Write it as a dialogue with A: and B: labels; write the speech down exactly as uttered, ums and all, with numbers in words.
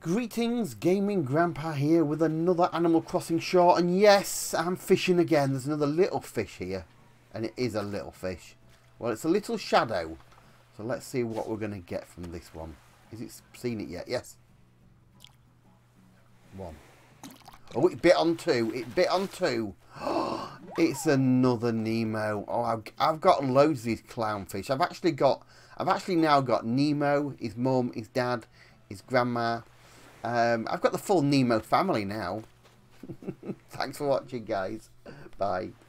A: Greetings, Gaming Grandpa here with another Animal Crossing short, and yes, I'm fishing again. There's another little fish here, and it is a little fish. Well, it's a little shadow, so let's see what we're going to get from this one. Is it seen it yet? Yes. One. Oh, it bit on two. It bit on two. It's another Nemo. Oh, I've, I've got loads of these clownfish. I've actually got, I've actually now got Nemo, his mum, his dad, his grandma. Um, I've got the full Nemo family now. Thanks for watching, guys. Bye.